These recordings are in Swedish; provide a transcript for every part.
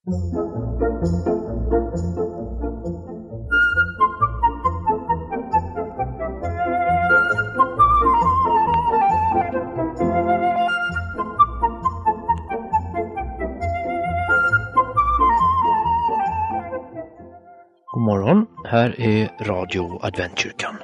God morgon, här är Radio Adventkyrkan.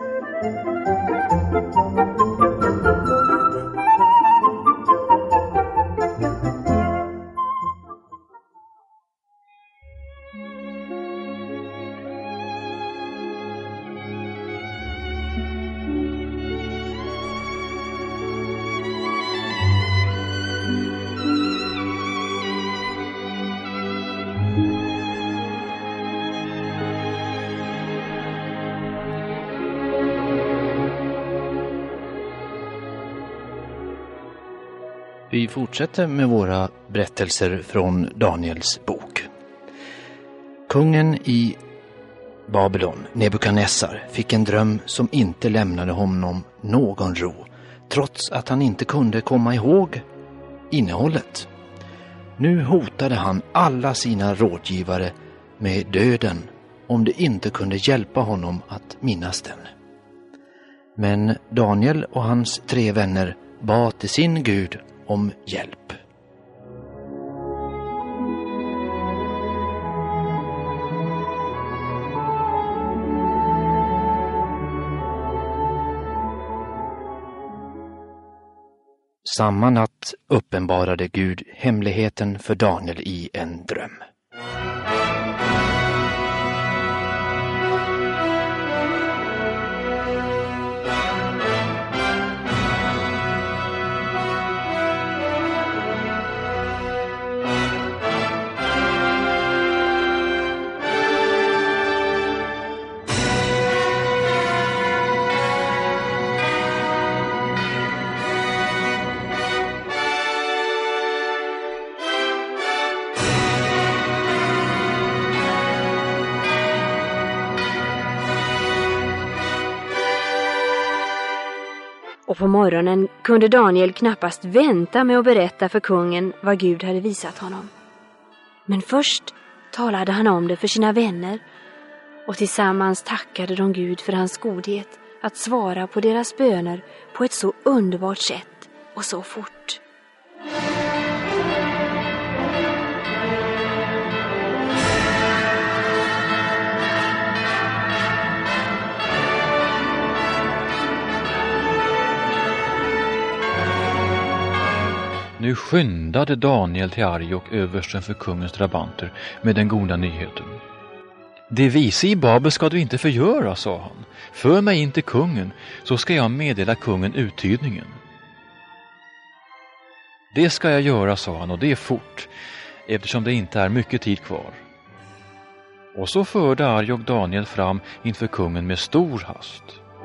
Vi fortsätter med våra berättelser från Daniels bok. Kungen i Babylon, Nebukadnessar, fick en dröm som inte lämnade honom någon ro, trots att han inte kunde komma ihåg innehållet. Nu hotade han alla sina rådgivare med döden om de inte kunde hjälpa honom att minnas den. Men Daniel och hans 3 vänner bad till sin Gud om hjälp. Samma natt uppenbarade Gud hemligheten för Daniel i en dröm. Och på morgonen kunde Daniel knappast vänta med att berätta för kungen vad Gud hade visat honom. Men först talade han om det för sina vänner, och tillsammans tackade de Gud för hans godhet att svara på deras böner på ett så underbart sätt och så fort. Nu skyndade Daniel till Arjok, översten för kungens drabanter, med den goda nyheten. Det vise i Babel ska du inte förgöra, sa han. För mig in till kungen, så ska jag meddela kungen uttydningen. Det ska jag göra, sa han, och det är fort, eftersom det inte är mycket tid kvar. Och så förde Arjok Daniel fram inför kungen med stor hast.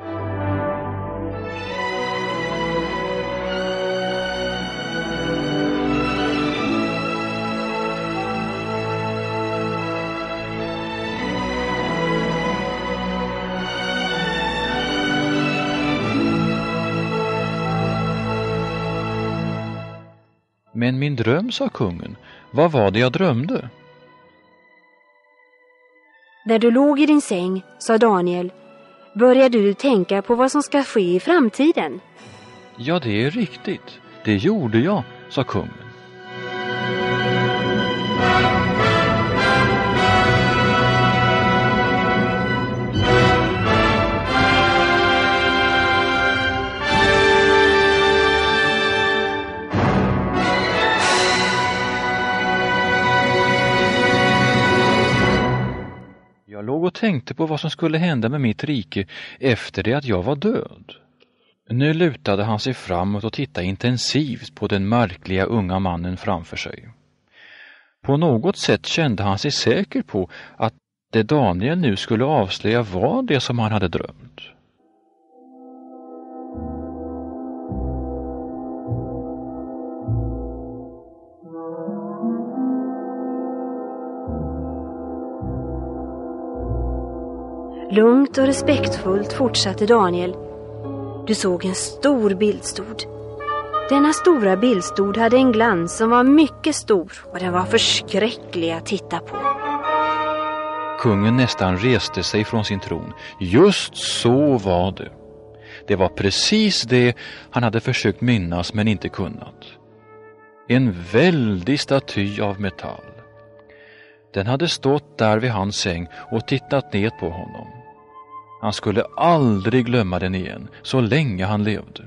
Men min dröm, sa kungen, vad var det jag drömde? När du låg i din säng, sa Daniel, började du tänka på vad som ska ske i framtiden? Ja, det är riktigt. Det gjorde jag, sa kungen. Jag låg och tänkte på vad som skulle hända med mitt rike efter det att jag var död. Nu lutade han sig framåt och tittade intensivt på den märkliga unga mannen framför sig. På något sätt kände han sig säker på att det Daniel nu skulle avslöja var det som han hade drömt. Lugnt och respektfullt fortsatte Daniel. Du såg en stor bildstod. Denna stora bildstod hade en glans som var mycket stor och den var förskräcklig att titta på. Kungen nästan reste sig från sin tron. Just så var det. Det var precis det han hade försökt minnas men inte kunnat. En väldig staty av metall. Den hade stått där vid hans säng och tittat ner på honom. Han skulle aldrig glömma den igen, så länge han levde.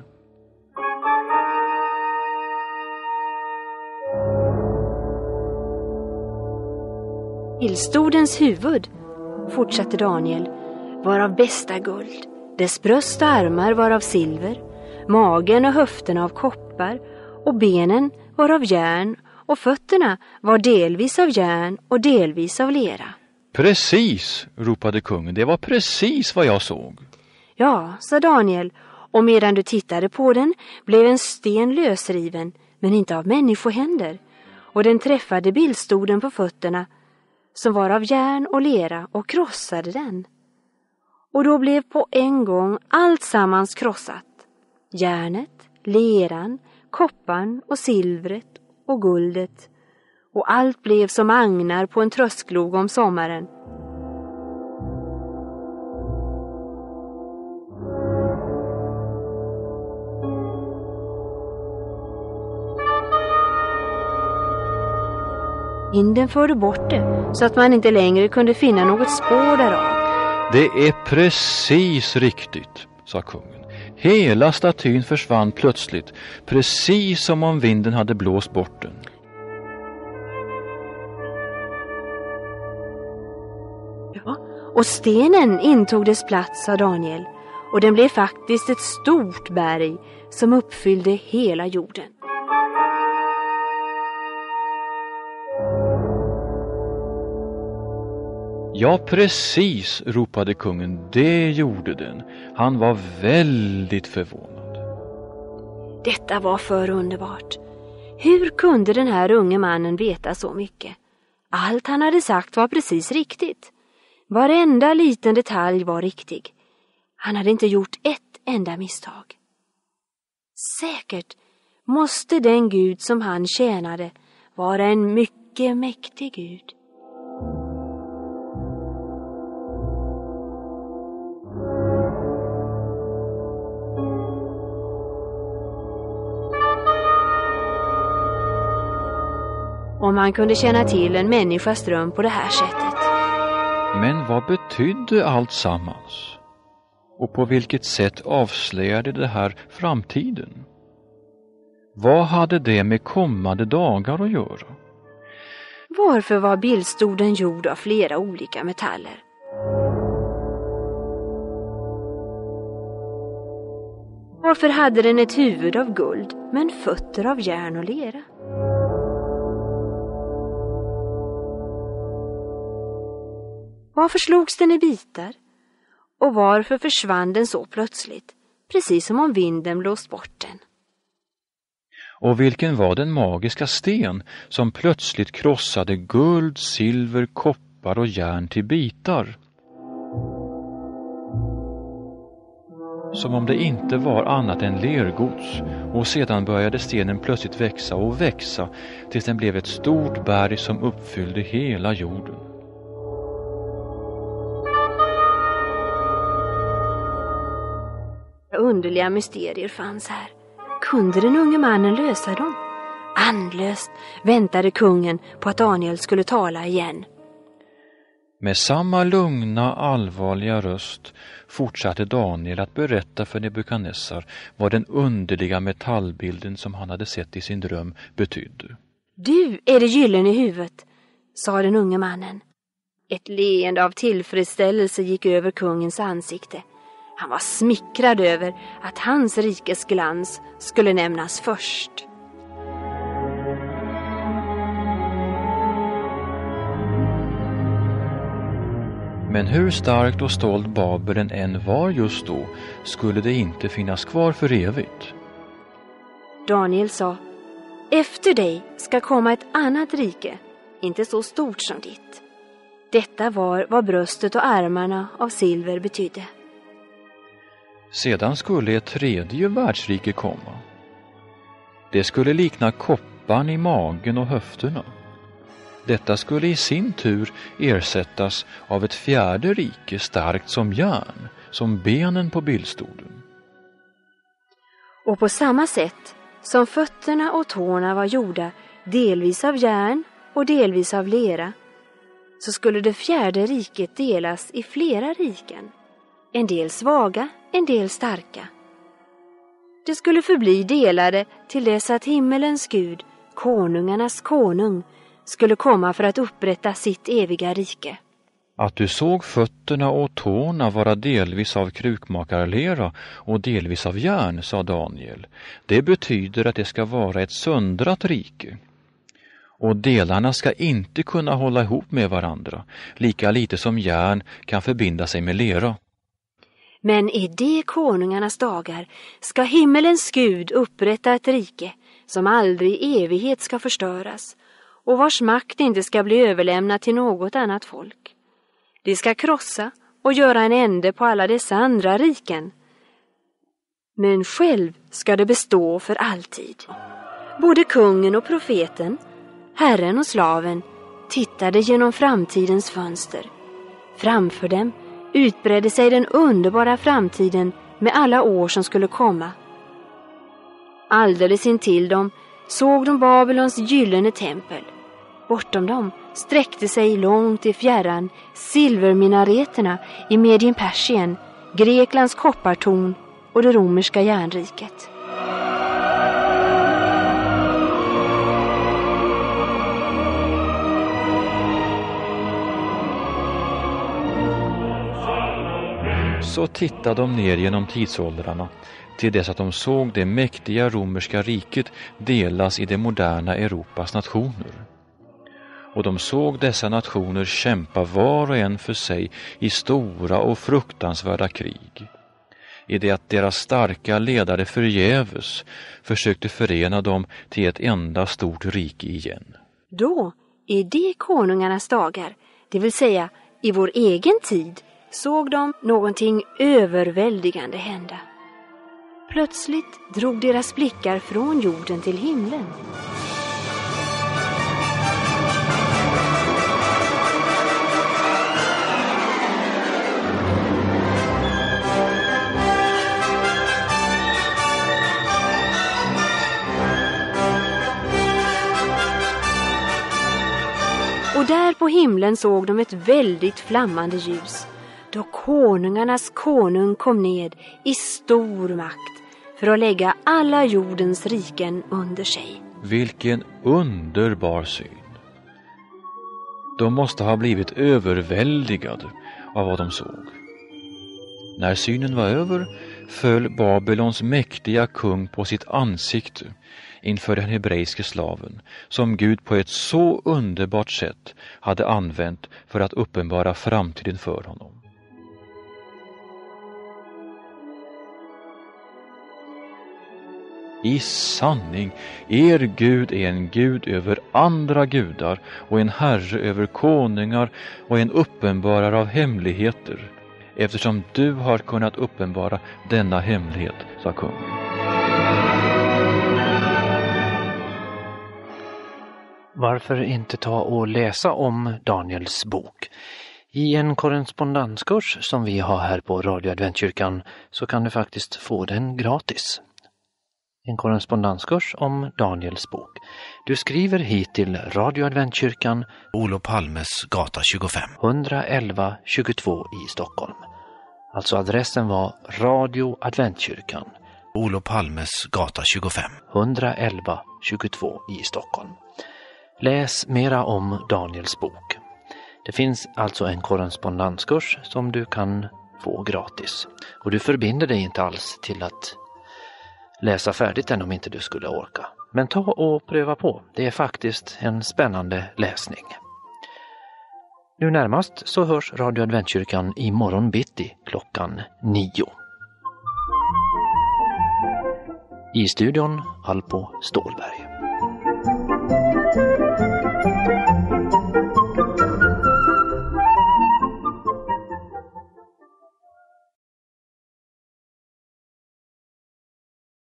Bildstodens huvud, fortsatte Daniel, var av bästa guld. Dess bröst och armar var av silver, magen och höfterna av koppar och benen var av järn och fötterna var delvis av järn och delvis av lera. Precis, ropade kungen, det var precis vad jag såg. Ja, sa Daniel, och medan du tittade på den blev en sten lösriven, men inte av människohänder, och den träffade bildstoden på fötterna som var av järn och lera och krossade den. Och då blev på en gång allt sammans krossat. Järnet, leran, kopparn och silvret och guldet. Och allt blev som agnar på en trösklog om sommaren. Vinden förde bort det så att man inte längre kunde finna något spår därav. Det är precis riktigt, sa kungen. Hela statyn försvann plötsligt, precis som om vinden hade blåst bort den. Ja, och stenen intog dess plats, sa Daniel, och den blev faktiskt ett stort berg som uppfyllde hela jorden. Ja, precis, ropade kungen. Det gjorde den. Han var väldigt förvånad. Detta var för underbart. Hur kunde den här unge mannen veta så mycket? Allt han hade sagt var precis riktigt. Varenda liten detalj var riktig. Han hade inte gjort ett enda misstag. Säkert måste den Gud som han tjänade vara en mycket mäktig Gud. Om man kunde känna till en människas dröm på det här sättet. Men vad betydde allt sammans? Och på vilket sätt avslöjade det här framtiden? Vad hade det med kommande dagar att göra? Varför var bildstoden gjord av flera olika metaller? Varför hade den ett huvud av guld men fötter av järn och lera? Varför slogs den i bitar? Och varför försvann den så plötsligt? Precis som om vinden blåst bort den. Och vilken var den magiska sten som plötsligt krossade guld, silver, koppar och järn till bitar? Som om det inte var annat än lergods, och sedan började stenen plötsligt växa och växa tills den blev ett stort berg som uppfyllde hela jorden. Underliga mysterier fanns här. Kunde den unge mannen lösa dem? Andlöst väntade kungen på att Daniel skulle tala igen. Med samma lugna, allvarliga röst fortsatte Daniel att berätta för Nebukadnessar vad den underliga metallbilden som han hade sett i sin dröm betydde. Du är det gyllene i huvudet, sa den unge mannen. Ett leende av tillfredsställelse gick över kungens ansikte. Han var smickrad över att hans rikes glans skulle nämnas först. Men hur starkt och stolt Babel än var just då skulle det inte finnas kvar för evigt. Daniel sa, efter dig ska komma ett annat rike, inte så stort som ditt. Detta var vad bröstet och armarna av silver betydde. Sedan skulle ett tredje världsrike komma. Det skulle likna kopparn i magen och höfterna. Detta skulle i sin tur ersättas av ett fjärde rike starkt som järn, som benen på bildstolen. Och på samma sätt som fötterna och tårna var gjorda delvis av järn och delvis av lera, så skulle det fjärde riket delas i flera riken, en del svaga, en del starka. Det skulle förbli delade till dess att himmelens Gud, konungarnas konung, skulle komma för att upprätta sitt eviga rike. Att du såg fötterna och tårna vara delvis av krukmakarlera och delvis av järn, sa Daniel, det betyder att det ska vara ett söndrat rike. Och delarna ska inte kunna hålla ihop med varandra, lika lite som järn kan förbinda sig med lera. Men i de konungarnas dagar ska himmelens Gud upprätta ett rike som aldrig i evighet ska förstöras och vars makt inte ska bli överlämnad till något annat folk. De ska krossa och göra en ände på alla dessa andra riken. Men själv ska det bestå för alltid. Både kungen och profeten, herren och slaven, tittade genom framtidens fönster. Framför dem utbredde sig den underbara framtiden med alla år som skulle komma. Alldeles intill dem såg de Babylons gyllene tempel. Bortom dem sträckte sig långt i fjärran silverminareterna i Medien Persien, Greklands koppartorn och det romerska järnriket. Så tittade de ner genom tidsåldrarna till dess att de såg det mäktiga romerska riket delas i det moderna Europas nationer. Och de såg dessa nationer kämpa var och en för sig i stora och fruktansvärda krig. I det att deras starka ledare förgäves försökte förena dem till ett enda stort rike igen. Då, i de konungarnas dagar, det vill säga i vår egen tid, såg de någonting överväldigande hända. Plötsligt drog deras blickar från jorden till himlen. Och där på himlen såg de ett väldigt flammande ljus, då konungarnas konung kom ned i stor makt för att lägga alla jordens riken under sig. Vilken underbar syn! De måste ha blivit överväldigade av vad de såg. När synen var över föll Babylons mäktiga kung på sitt ansikte inför den hebreiske slaven, som Gud på ett så underbart sätt hade använt för att uppenbara framtiden för honom. I sanning, er Gud är en Gud över andra gudar och en herre över konungar och en uppenbarare av hemligheter, eftersom du har kunnat uppenbara denna hemlighet, sa kungen. Varför inte ta och läsa om Daniels bok? I en korrespondenskurs som vi har här på Radio Adventkyrkan så kan du faktiskt få den gratis. En korrespondenskurs om Daniels bok. Du skriver hit till Radio Adventkyrkan, Olof Palmes gata 25. 111 22 i Stockholm. Alltså adressen var Radio Adventkyrkan, Olof Palmes gata 25. 111 22 i Stockholm. Läs mera om Daniels bok. Det finns alltså en korrespondenskurs som du kan få gratis. Och du förbinder dig inte alls till att läsa färdigt än om inte du skulle orka. Men ta och pröva på. Det är faktiskt en spännande läsning. Nu närmast så hörs Radio Adventkyrkan i morgon bitti klockan 9. I studion Alpo Stålberg.